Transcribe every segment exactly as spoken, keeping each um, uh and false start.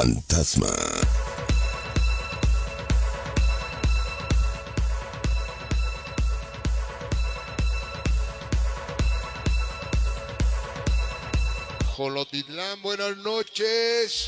fantasma. Jolotitlán, buenas noches.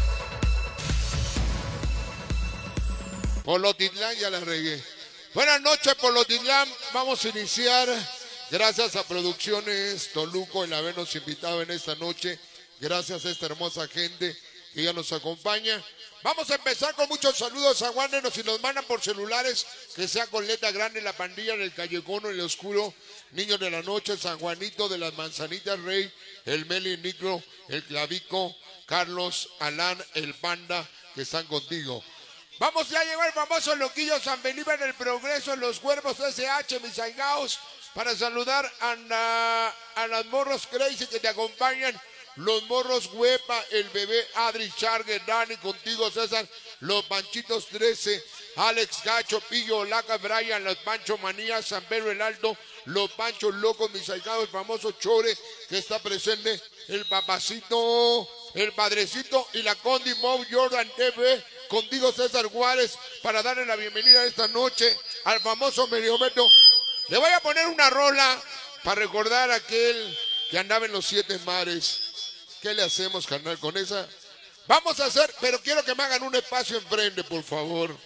Jolotitlán, ya la regué. Buenas noches, Jolotitlán. Vamos a iniciar. Gracias a Producciones Toluco el habernos invitado en esta noche. Gracias a esta hermosa gente que ya nos acompaña. Vamos a empezar con muchos saludos a Juanenos. Si nos mandan por celulares, que sea con letra grande, La Pandilla, en el Callejón, en el Oscuro, Niños de la Noche, San Juanito de las Manzanitas, Rey, el Meli, Nicro, el Clavico, Carlos, Alán, el Panda, que están contigo. Vamos ya a llevar el famoso Loquillo San Felipe en el Progreso, Los Cuervos S H, mis aigaos, para saludar a, la, a las morros crazy que te acompañan. Los morros Huepa, el bebé Adri, Chargue, Dani, contigo César, los Panchitos trece, Alex Gacho, Pillo, Laca, Brian, los Pancho Manía, San Pedro el Alto, los Panchos Locos, mis ahijados, el famoso Chore que está presente, el Papacito, el Padrecito y la Condi Mob Jordan T V, contigo César Juárez, para darle la bienvenida esta noche al famoso Mediometro. Le voy a poner una rola para recordar a aquel que andaba en los siete mares. ¿Qué le hacemos, carnal, con esa? Vamos a hacer, pero quiero que me hagan un espacio enfrente, por favor.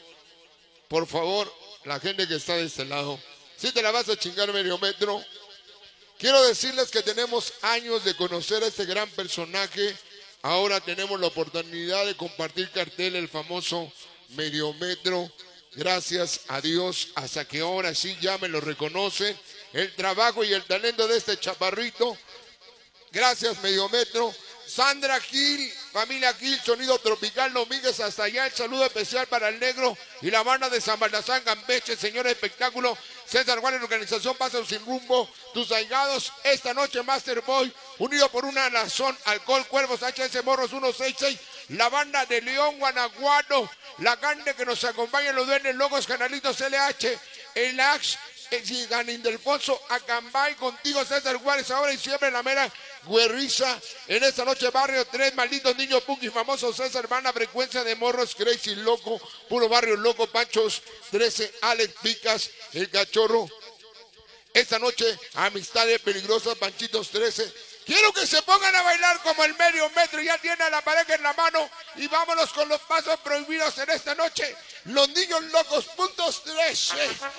Por favor, la gente que está de este lado. Si te la vas a chingar, Mediometro. Quiero decirles que tenemos años de conocer a este gran personaje. Ahora tenemos la oportunidad de compartir cartel, el famoso Mediometro. Gracias a Dios, hasta que ahora sí ya me lo reconocen. El trabajo y el talento de este chaparrito. Gracias, Mediometro. Sandra Gil, familia Gil, Sonido Tropical Domínguez, hasta allá. El saludo especial para el Negro y la banda de San Baltasar, Campeche, señor espectáculo. César Juárez, organización Paso Sin Rumbo. Tus aigados, esta noche Master Boy, unido por una razón, Alcohol, Cuervos, H S Morros uno seis seis. La banda de León, Guanajuato. La carne que nos acompaña, los duendes locos, Canalitos L H. El Ax. San Ildefonso, Acambay, contigo César Juárez, ahora y siempre la mera Guerriza. En esta noche Barrio tres, Malditos Niños Punky, famoso César, Banda, Frecuencia de Morros, Crazy Loco, Puro Barrio Loco, Panchos trece, Alex Picas, El Cachorro. Esta noche Amistades Peligrosas, Panchitos trece. Quiero que se pongan a bailar como el Mediometro. Ya tiene a la pareja en la mano. Y vámonos con los pasos prohibidos en esta noche. Los Niños Locos, puntos trece.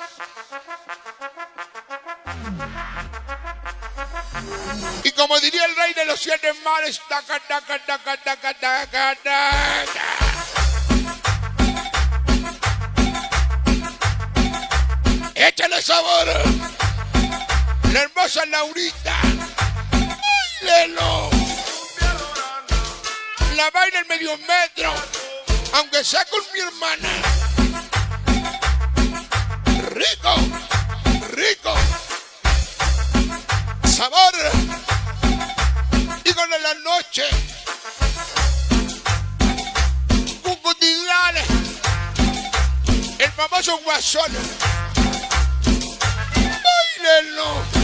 Y como diría el rey de los siete mares, taca, taca, taca, taca, taca, taca. Échale sabor. La hermosa Laurita. Lelo. La baila el Mediometro, aunque sea con mi hermana. Rico, rico. Sabor. Híjole la noche. Cucutitlán. El famoso Guasón. Báilelo.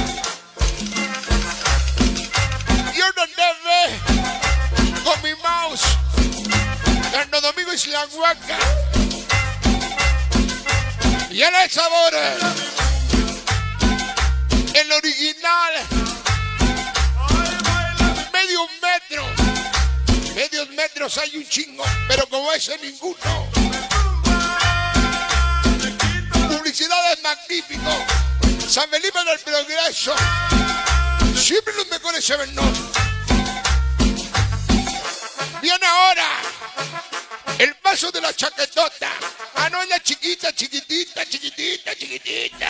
Jordan T V con mi mouse. Santo Domingo y Slanguaca. Y en el sabor. El original. Medio metro. Medios metros hay un chingo, pero como ese ninguno. Publicidades magnífico. San Felipe del Progreso. Siempre los mejores se ven, ¿no? Viene ahora el paso de la chaquetota. Ah, no, es la chiquita, chiquitita, chiquitita, chiquitita.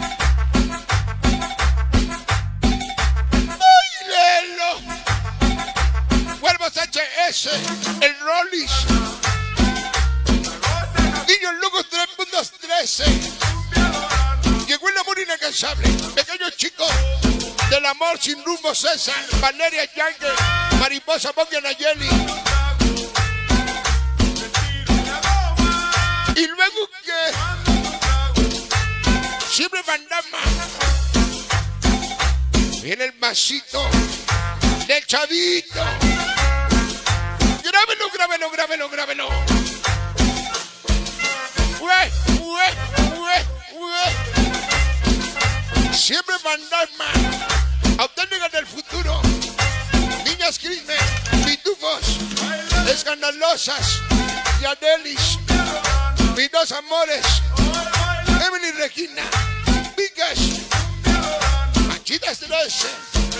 ¡Báilelo! Cuervos H S, el Rollis. Niños Locos tres puntos trece. Llegó el amor inalcanzable. Pequeños chicos. Del amor sin rumbo, César, Valeria Yankee, Mariposa Bogia Nayeli. Y luego que siempre Bandama. Viene el masito del Chavito. Grábenlo, grábenlo. grábelo, grábelo, grábelo. Ue, ue, ue, ue. Siempre fantasma. Auténticas del futuro. Niñas crimen, pitufos, escandalosas, Yadelis, mis dos amores, Emily Regina, Vicas, Manchitas trece.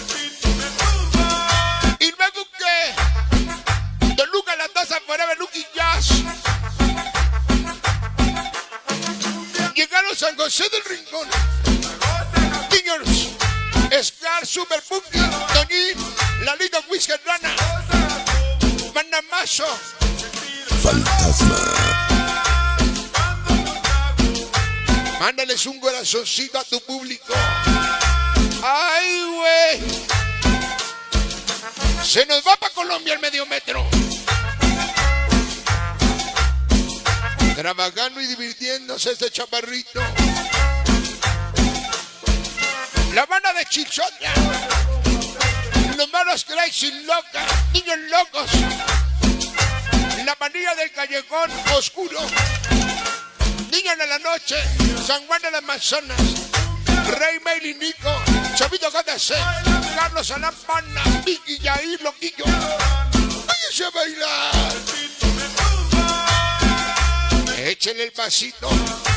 Y luego que Toluca, la taza forever, Lucky Jazz. Llegaron San José del Rincón. Niños, Scar, Super Punky, Toñín, Lalito, Whisky, Rana, Mandamazo, Fantasma. Mándales un corazoncito a tu público. Ay, güey. Se nos va para Colombia el medio metro. Trabajando y divirtiéndose este chaparrito. La banda de Chichotla. Los malos crazy loca. Niños locos. La pandilla del callejón oscuro. Niños de la noche. San Juan de las Manzanas. Rey Mail y Nico. Chavito J C. Carlos Alán Pana. Vicky Yair Loquillo. Váyanse a bailar. Échenle el pasito.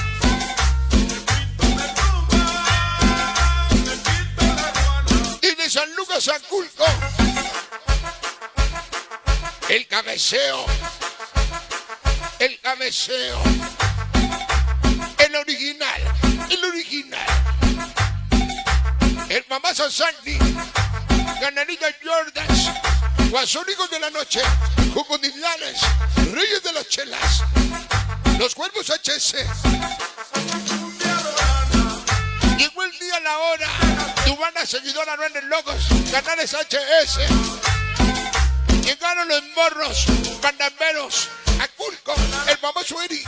Y de San Lucas a Culco. El cabeceo. El cabeceo. El original. El original. El mamazo Sandy. Ganadilla Jordans. Guasónicos de la noche. Cocodrilanes. Reyes de las chelas. Los cuervos H C. Llegó el día, la hora. Tu banda seguidora no en locos. Canales H S. Llegaron los morros, pandamberos, Aculco, el famoso Eri.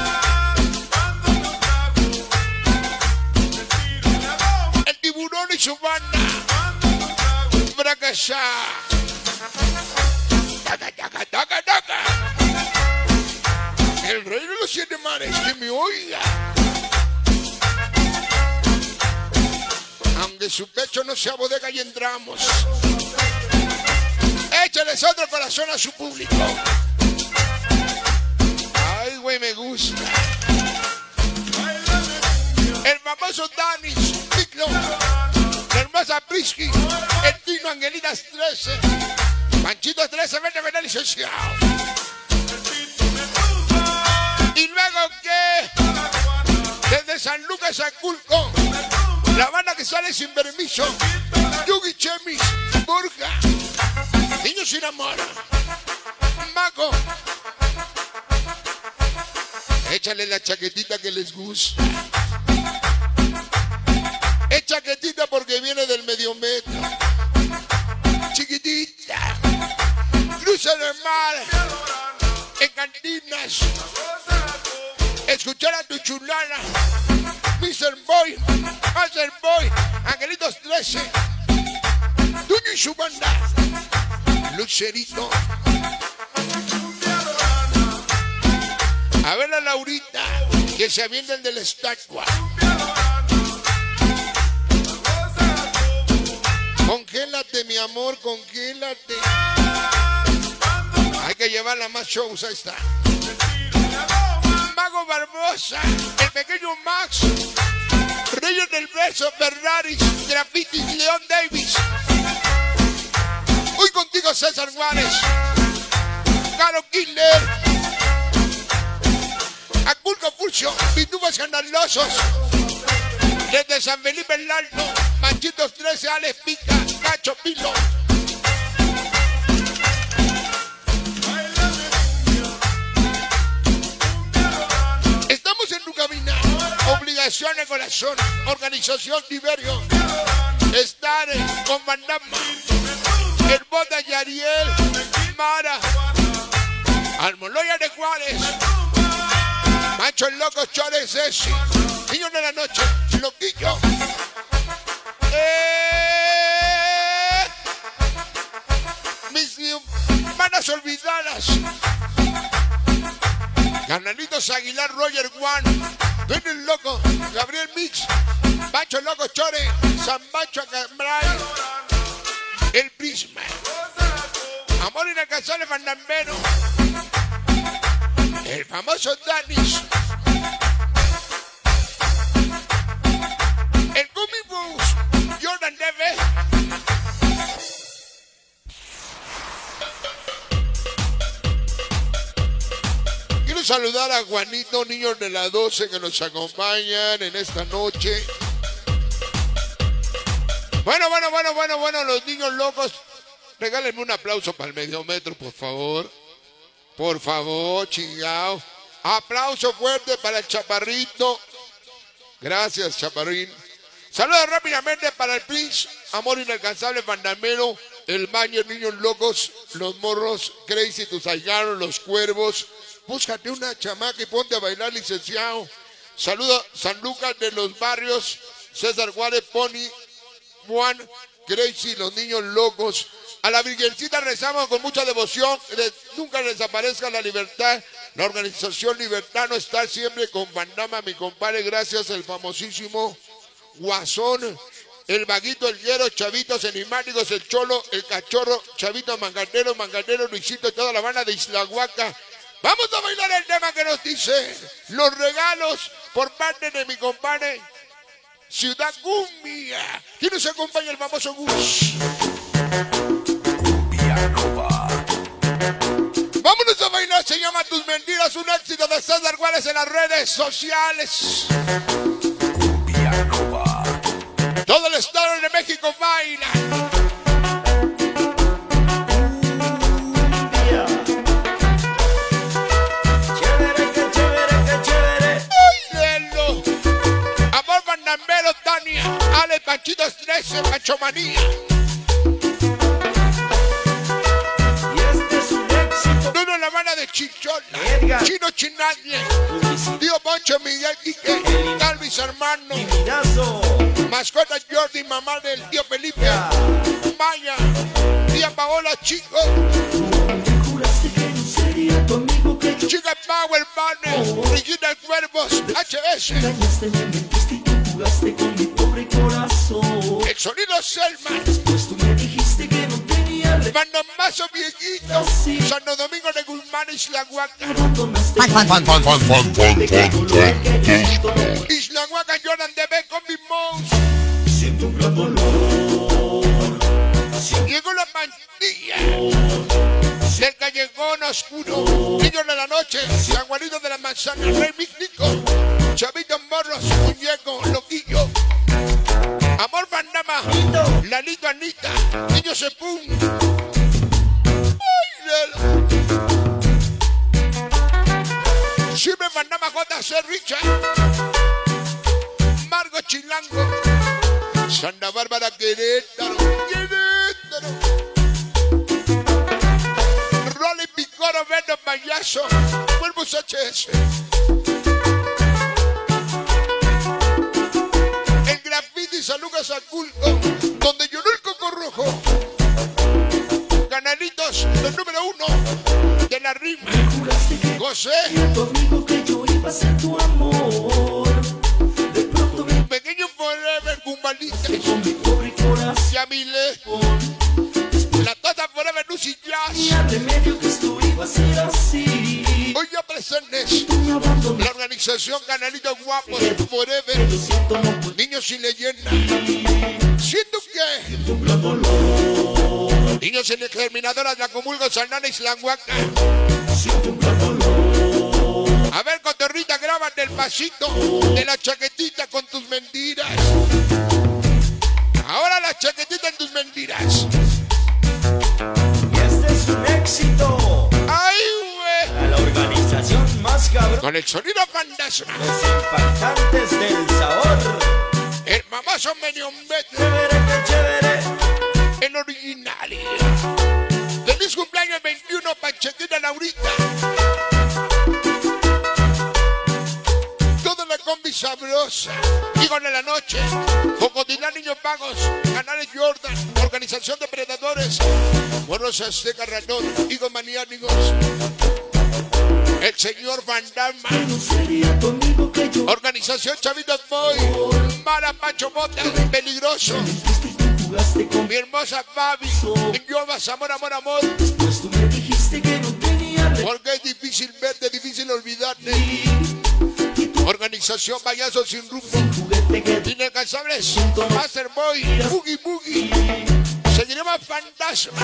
El tiburón y su banda. Fracasá. Taca, taca, taca, taca. El rey de los siete mares, que me oiga. Aunque su pecho no sea bodega y entramos. Échales otro corazón a su público. Ay, güey, me gusta. El famoso Danis, Piclo, la hermosa Prisky, el Tino Angelitas trece, Panchito trece, vete, vete, licenciado. Y luego que desde San Lucas a Culco, la banda que sale sin permiso, Yugi Chemis, Borja, Niños sin amor, Mago. Échale la chaquetita que les gusta. Es chaquetita porque viene del medio metro. Chiquitita. Cruza el mar. En cantinas. Escuchar a tu chulana. mister Boy. Master Boy. Angelitos trece. Duño y su banda. Lucerito. A ver a Laurita, que se avienten de la estatua. Congélate, mi amor, congélate. Hay que llevarla más shows, ahí está. Mago Barbosa, el pequeño Max, Reyes del Beso, Ferraris, Graffiti, León Davis. Hoy contigo César Juárez, Caro Killer, Aculco Pulso, Pitufos Escandalosos, desde San Felipe el Alto, Manchitos trece, Alex Pica, Cacho Pilo. Estamos en tu cabina, obligación de corazón, organización Tiberio, estar con Bandama, el Bota Yariel, Mara, Almoloya de Juárez, Macho el Loco, Chores Esi, Niños de la Noche, Loquillo. Eh, mis Hermanas olvidadas. Canalitos Aguilar, Roger Juan, Duende el Loco, Gabriel Mix, Bacho Loco Chore, San Bacho Cambray, El Prisma, Amor Inalcanzable Fandambero, el famoso Danis, el Gummy Bus, Jordan Neve. Quiero saludar a Juanito, niños de la doce que nos acompañan en esta noche. Bueno, bueno, bueno, bueno, bueno, los niños locos. Regálenme un aplauso para el medio metro, por favor. Por favor, chingao. Aplauso fuerte para el Chaparrito. Gracias, Chaparrín. Saludos rápidamente para el Prince, Amor Inalcanzable, Fandamero, el Baño, Niños Locos, los Morros, Crazy, tus Aigaros, los Cuervos. Búscate una chamaca y ponte a bailar, licenciado. Saludos San Lucas de los Barrios, César Juárez, Pony, Juan, Crazy, los Niños Locos. A la Virgencita rezamos con mucha devoción. Nunca desaparezca la libertad. La organización Libertad no está siempre con Bandama, mi compadre. Gracias, el famosísimo Guasón, el Vaguito, el Guero, Chavitos Enigmáticos, el Cholo, el Cachorro, Chavitos Mangatero, Mangatero, Luisito y toda la banda de Islahuaca. Vamos a bailar el tema que nos dice los regalos por parte de mi compadre Ciudad Cumbia. ¿Quién nos acompaña? El famoso Gus. Vámonos a bailar, se llama Tus Mentiras, un éxito de César Juárez en las redes sociales. Todo el estado de México baila. Chévere, que chévere, que chévere. ¡Bailelo! Amor Bandambero, Tania, Ale, Panchito trece, Panchomanía. La banda de Chichola, Edgar, Chino Chinadle, Tío Poncho, Miguel Quique, Calvis Hermano, Mascota Jordi, mamá del tío Felipe, Maya, tía Paola Chico, Chica Power Banner, Regina Cuervos, H S, el sonido Selma, Bandamazo viejito, Santo Domingo de Guzmán, Islahuaca, Islahuaca, Jordan de B con mi mouse. Siento un gran dolor. Llegó la pandilla del callejón oscuro, Niños de la Noche, San Juanito de la Manzana, Rey Místico, Chavito Morros, Muñeco, Loquillo, Amor Bandama, Lalito Anita, Niño Sepún. Siempre Bandama, J C Richard, Margo Chilango, Santa Bárbara, Querétaro, Querétaro, Rolly Picoro, Vendo Payaso, Cuervos H S, el Graffiti, San Lucas Aculco, donde lloró el coco rojo, Canalitos, el número uno de la rima, José, Pequeño Forever, Cumbalitas, Yamile, la Tota Forever, Lucy Jazz. Hoy ya presentes la organización Canalitos Guapos Forever, Niños sin Leyenda. Siento que Niños sin Exterminadoras, la Comulgo, Sanana, Islahuaca. A ver, Cotorrita, grábate el pasito de la chaquetita con tus mentiras. Ahora la chaquetita en tus mentiras. Y este es un éxito. ¡Ay, güey! A la organización más cabrón. Con el sonido fantasma. Los impactantes del sabor. El mamazo Meniombete. Chévere, que chévere. El original. Feliz cumpleaños veintiuno, Panchequita Laurita. Toda la combi sabrosa. Digo de la noche. Cocotilá, Niños Pagos. Canales Jordan. Organización Organización de Predadores. Moros Azteca Ratón. Higos Maniáticos. El señor Van Damme. Organización Chavitos Boy. Mara Pacho Botas. Peligroso. Mi hermosa Fabi. Yo más amor, amor, amor. Porque es difícil verte, difícil olvidarte. Organización Payasos Sin Rumbo. Inalcanzables. Master Boy. Boogie Boogie. Seguiremos Fantasma.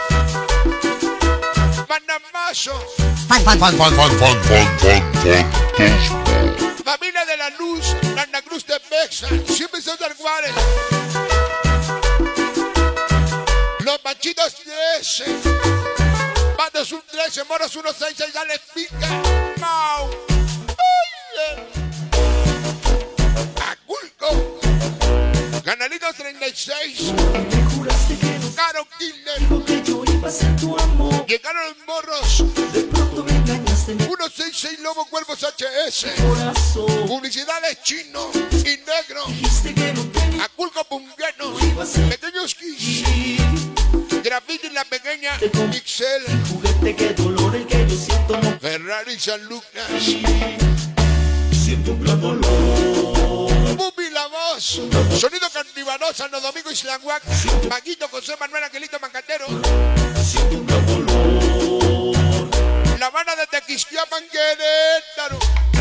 Panamazo. Fan, fan, fan, fan, fan, fan, fan, fan, Familia de la Luz. Santa Cruz de Pexa. Siempre son Juárez. Los Machitos trece. Bandos un trece. Moros uno seis seis. Dale pica. Mau. Aculco. Canalitos treinta y seis. Caro Killer. Llegaron los morros. uno seis seis Lobo Cuervos H S. Publicidades chino y negro. Aculco Pungueno. Pequeños Kiss. Graffiti en la pequeña Pixel. Ferrari San Lucas. Bubi la voz. Sonido Cantibanos, Santo Domingo y Slanguac. Maguito José Manuel Angelito Mancatero. La Habana de Tequisquiapan, Querétaro.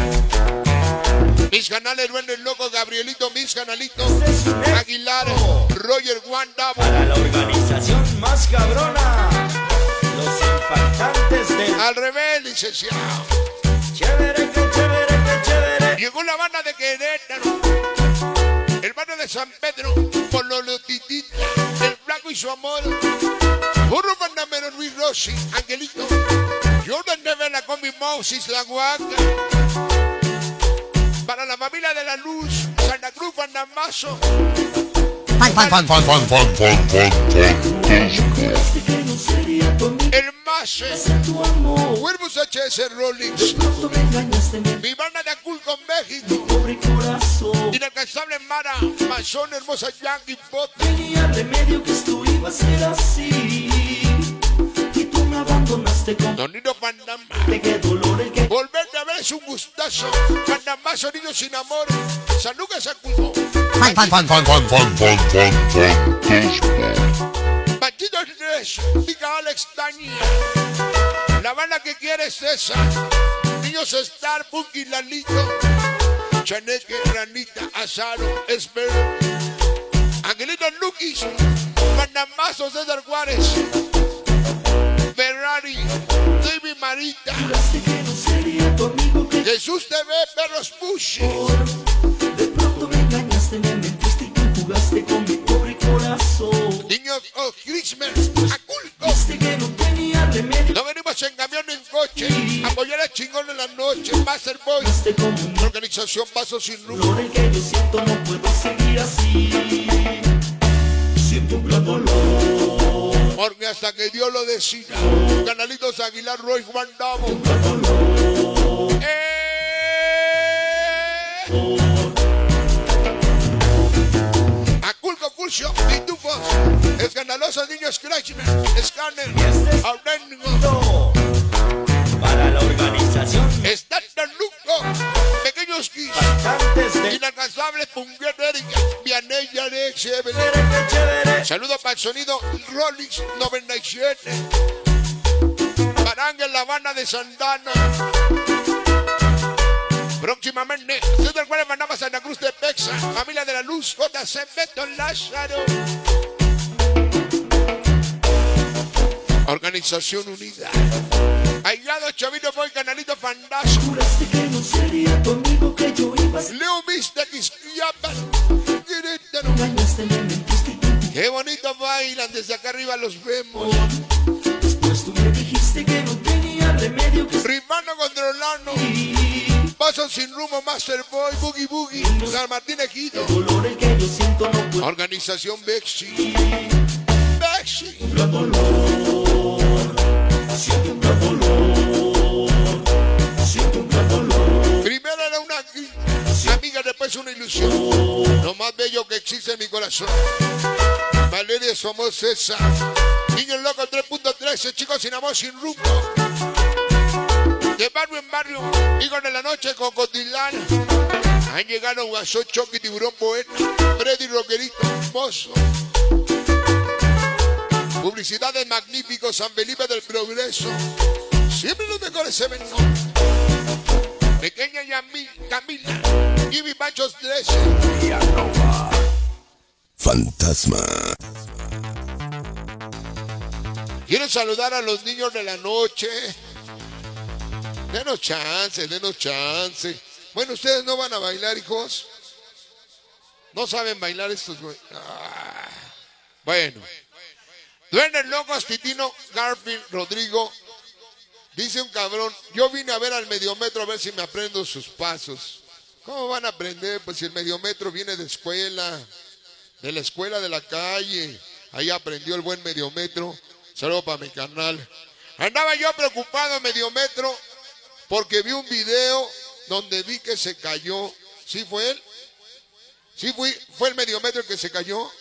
Mis canales Duendes Locos, Gabrielito, mis canalitos. Aguilar, Roger Wanda. Para la organización más cabrona, los impactantes de... Al revés, licenciado. Chévere, que chévere, que chévere. Llegó la banda de Querétaro. El barrio de San Pedro. Por los Titita. El Flaco y su amor. Burro Bandamero Luis Rossi. Angelito. Jordan de Vela con mi Moses, la Guaca. Para la familia de la Luz. Santa Cruz, Bandamazo. fan, fan, fan, fan, fan, fan, fan, fan, El Mase. Cuervos H S Rollins. Mi banda de Aculco, México. Inalcanzable Mara. Mazón, hermosa Yankee Pot. Tenía remedio que esto iba a ser así. Y tú me abandonaste con... Donino Pandam. Qué dolor el que... Volverte a ver es un gustazo. Pandamazo, niños sin amor. San Lucas Aculco. fan, fan, fan, fan, fan, fan, fan, fan, fan, Pachito tres. Diga Alex Tania. La banda que quiere es esa. Niños Star, Punky, Lalito. Chaneque, Ranita, Azaro, Esper. Angelito Lukis. Pandamazo, César Juárez. Ferrari, David Marita. Jesús T V, Perros Push. De pronto me engañaste, me mentiste y tú jugaste con mi pobre corazón. Niños of Christmas, Aculco. Viste que no tenía remedio. No venimos en camión ni en coche. Apoyar al chingón en la noche. Master Boy. Jugaste con un Organización Paso Sin Rumbo. dolor el que yo siento, no puedo seguir así. Siento un gran dolor. Porque hasta que Dios lo decida. Canalitos Aguilar, Roy, Juan Damo. Eh. Aculco, Curcio, Pitufos. Escandalosos niños Crashman. Scanner. Auréntico. Para la organización Está tan Luco. Pequeños Kiss. antes de... Inalcanzables, Punguet, Erika. Vianella, Alex, Evelyn. Chévere, qué chévere. Saludos para el sonido Rollins noventa y siete. Para Ángel, la banda de Santana. Próximamente, César Juárez mandaba Santa Cruz de Pexa. Familia de la Luz, J C Beto Lázaro. Organización Unida. Aislado, Chavito Boy, Canalito Fandazo. Juraste que no sería tu amigo, que yo iba a ser. Leo Vista, Quisquiapan. Querétaro. Engañaste, me mentiste y tú Qué bonito bailan, desde acá arriba los vemos. después tú me dijiste que no tenía remedio que... Rimano controlando. Paso Sin Rumbo, Master Boy, Boogie Boogie. San Martín Ejido. dolor el que yo siento, no puedo... Organización Bexi. Bexi. Un gran dolor. Siento un gran dolor. Siento un gran dolor. Primero era una amiga, después una ilusión. Lo más bello único que existe en mi corazón. Valeria somos César. Niños locos tres punto trece, chicos sin amor, sin rumbo. De barrio en barrio, hijos de la noche, Cocodilán. Han llegado Guasó, Choque, Tiburón, Poeta, Freddy, Rockerito, Mozo. Publicidades magníficos, San Felipe del Progreso. Siempre los mejores eventos. Pequeña Yamil, Camila, Ivy Panchos trece. Fantasma. Quiero saludar a los niños de la noche. Denos chance, denos chance. Bueno, ¿ustedes no van a bailar, hijos? ¿No saben bailar estos güey? Ah. Bueno. Duendes locos, Titino, Garfield, Rodrigo. Dice un cabrón, yo vine a ver al Mediometro a ver si me aprendo sus pasos. ¿Cómo van a aprender? Pues si el Mediometro viene de escuela, de la escuela de la calle. Ahí aprendió el buen Mediometro. Saludos para mi canal. Andaba yo preocupado, Mediometro, porque vi un video donde vi que se cayó. ¿Sí fue él? ¿Sí fue, fue el Mediometro el que se cayó?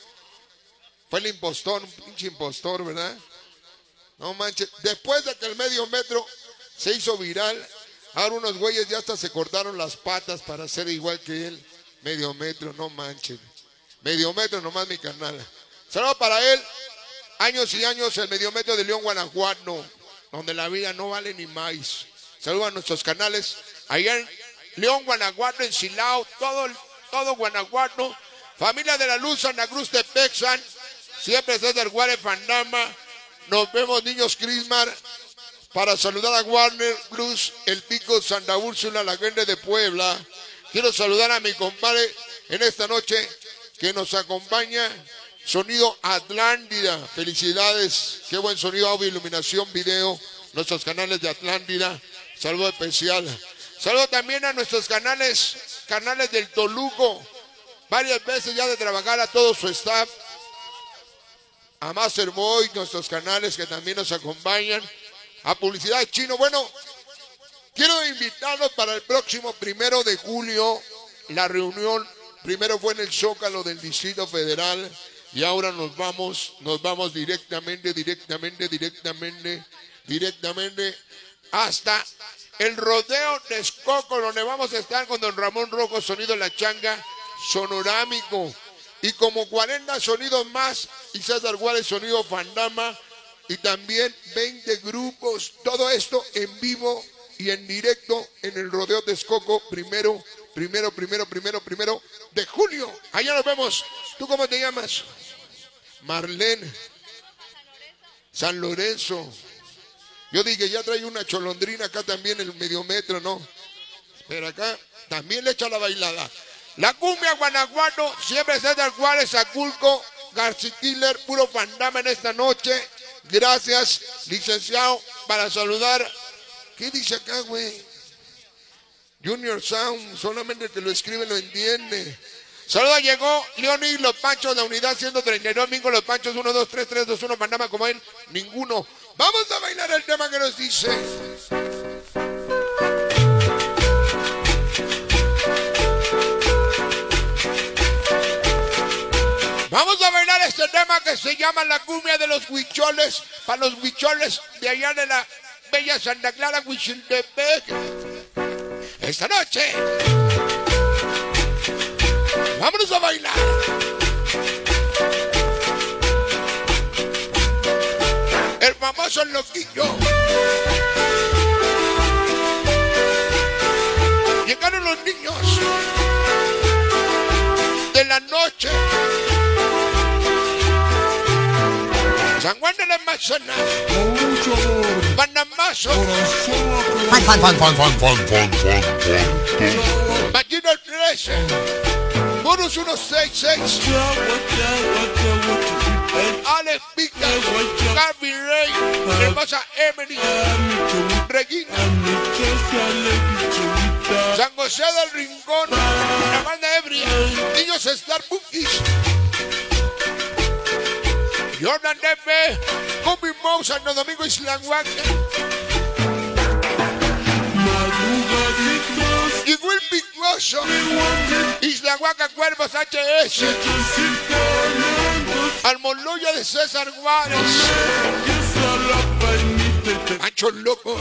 Fue el impostor, un pinche impostor, ¿verdad? No manches. Después de que el Mediometro se hizo viral, ahora unos güeyes ya hasta se cortaron las patas para ser igual que él. Mediometro, no manches. Mediometro nomás mi canal. Saludos para él. Años y años el Mediometro de León, Guanajuato, donde la vida no vale ni más. Saludos a nuestros canales. Allá en León, Guanajuato, en Silao, todo, todo Guanajuato. Familia de la Luz, Santa Cruz de Texan. Siempre César Juárez, Fandama. Nos vemos, niños Crismar. Para saludar a Warner Blues, El Pico, Santa Úrsula, la gente de Puebla. Quiero saludar a mi compadre en esta noche que nos acompaña. Sonido Atlántida. Felicidades. Qué buen sonido, audio, iluminación, video. Nuestros canales de Atlántida. Saludo especial. Saludo también a nuestros canales, canales del Toluco. Varias veces ya de trabajar a todo su staff. A Masterboy, nuestros canales que también nos acompañan. A Publicidad Chino. Bueno, quiero invitarlos para el próximo primero de julio. La reunión primero fue en el Zócalo del Distrito Federal. Y ahora nos vamos, nos vamos directamente, directamente, directamente, directamente hasta el Rodeo de Texcoco, donde vamos a estar con don Ramón Rojo, Sonido La Changa, Sonorámico. Y como cuarenta sonidos más, y César Juárez, Sonido Fandama, y también veinte grupos, todo esto en vivo y en directo en el Rodeo de Texcoco, primero, primero, primero, primero, primero de julio. Allá nos vemos. ¿Tú cómo te llamas? Marlene. San Lorenzo. Yo dije, ya trae una cholondrina acá también el Mediometro, ¿no? Pero acá también le echa la bailada. La cumbia Guanajuato, siempre César Juárez, Aculco, García Killer, puro Fandama en esta noche. Gracias, licenciado, para saludar. ¿Qué dice acá, güey? Junior Sound, solamente el que lo escribe lo entiende. Saludos, llegó Leonis, Los Panchos, la unidad ciento treinta y dos, Mingo, Los Panchos, uno, dos, tres, tres, dos, uno, Fandama como él, ninguno. Vamos a bailar el tema que nos dice. Vamos a bailar este tema que se llama La Cumbia de los Huicholes, para los huicholes de allá de la bella Santa Clara, Huichiltepec. Esta noche, vámonos a bailar. El famoso loquillo. Llegaron los niños de la noche. San Juan de la Manzana, Panamazo, Fan, fan, fan, fan, fan, fan, fan, fan. Ballino trece, Bonus ciento sesenta y seis, Alex Pica, Gaby Rey, hermosa Emily, Regina, San José del Rincón, la banda ebria, niños Star Bookies, Jordan Nepe, Kobe Mouse, Santo Domingo, Islanhuaca. Y Will Picoso, Isla Huaca, Cuervos H S. Almoloya de César Juárez. Mancho Loco.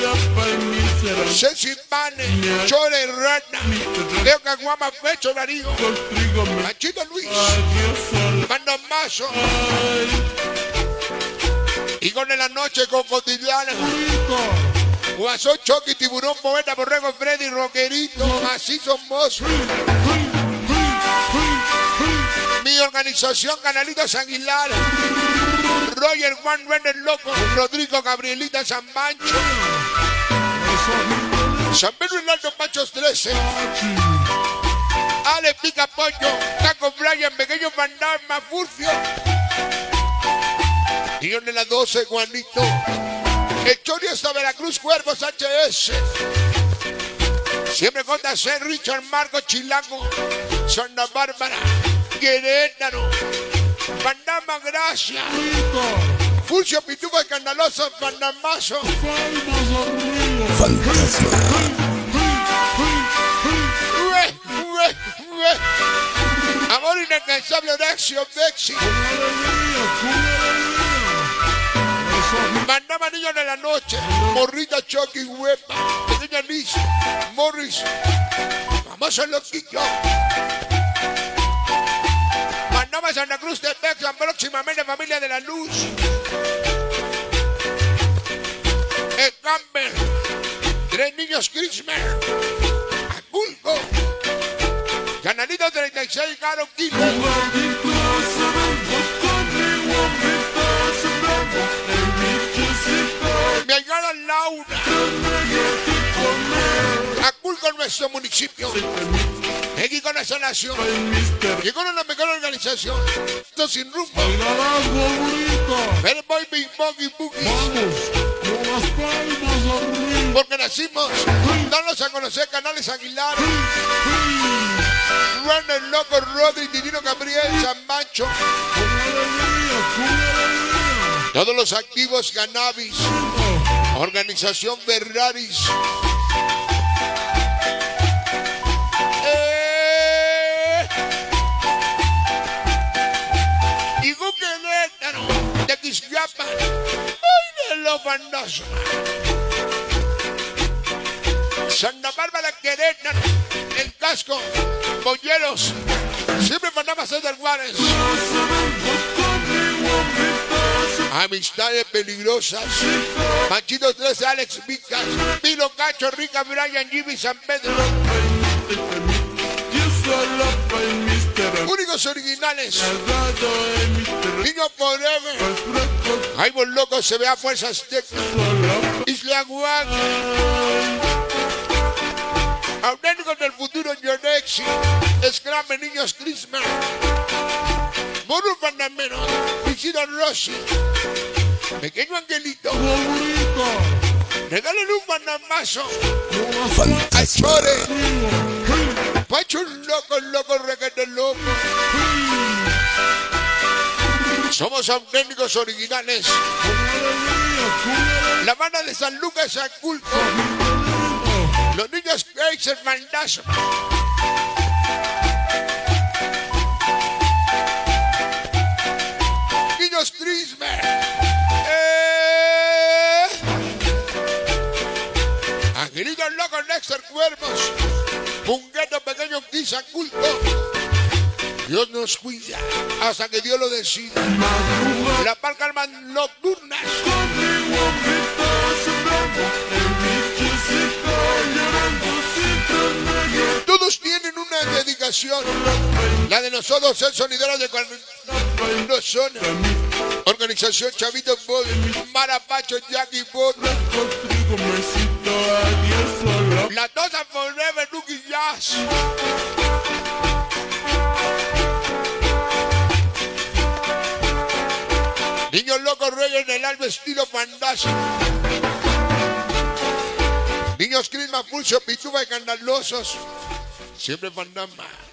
Ceci Pane. Chore Rana. Leo Caguama, Pecho Darío. Manchito Luis. Mandamazo. Y con la noche cocotiliana. Guasón, Choque, Tiburón, Poeta, Borrego, Freddy, Roquerito, Macizo, Mozo. Mi organización, Canalitos Aguilar. Roger, Juan, Renner Loco, Rodrigo, Gabrielita, San Mancho. San Pedro Hernando, Panchos trece. Ale Pica Pollo, Taco Brian, Pequeño Vandal, Mafurcio. Y de las doce, Juanito. El Chori hasta Veracruz, Cuervos H S. Siempre conta ser Richard, Marco, Chilango, Santa Bárbara, Querétaro, Pandama, Gracia, Fulcio, Pituco, Escandaloso, Pandamazo. Fantasma. Ue, ue, ue. Amor inalcanzable, Horacio, Bexi. Mandaba niños de la noche, Morrita, Chucky, Huepa, Pequeña Liz, Morris, Famoso Loquillo. Mandaba Santa Cruz de Texas, próximamente Familia de la Luz. El Camper, Tres Niños Christmas, Acapulco, Canalito treinta y seis, Caro Kilo. Mi ayuda Laura. Acapulco, nuestro municipio. México, nuestra nación. Llegó una mejor organización. Esto sin rumbo. Fairboy, Big Boggy, Boogies. Porque nacimos. Danos a conocer Canales Aguilar. Runner Loco, Rodri, Tirino, Gabriel, San Mancho. Todos los activos Cannabis. Organización Ferraris. Eh. Y Querétaro de Quisquiapan. ¡Ay, de los bandosos! Santa Bárbara, Querétaro. El Casco. Polleros. Siempre mandamos a César Juárez. Amistades peligrosas. Machito trece, Alex Vicas. Pilo Cacho, Rica, Brian, Jimmy, San Pedro. Únicos originales. Niño Forever. Jaimo Loco, se ve a Fuerzas Azteca. Isla Huaca. Auténticos del futuro, Yonexi. Scramble, Niños Christmas. Moru Pandamero. Isidro Rossi. Pequeño Angelito. Regalen un bandamazo. Fantasma. Al Chore. Pacho Loco, Loco, Reguete Loco. Somos auténticos originales. La banda de San Lucas, Acapulco. Los niños Kaiser Fantasma. Niños Christmas. Eh. Angelitos Locos, Nexter Cuervos. Pungueto Pequeño Quizá Culto. Dios nos cuida hasta que Dios lo decida. La parca almas nocturnas. Todos tienen una dedicación. La de nosotros es sonidero de cuando no son. Organización Chavito Boy, Marapacho, Jackie Bota. La Tosa Forever, Lucky Jazz. Niños Locos Reyes en el alma estilo fantástico. Niños Crisma, Pulso, Pituba y Candalosos. Siempre fantasma.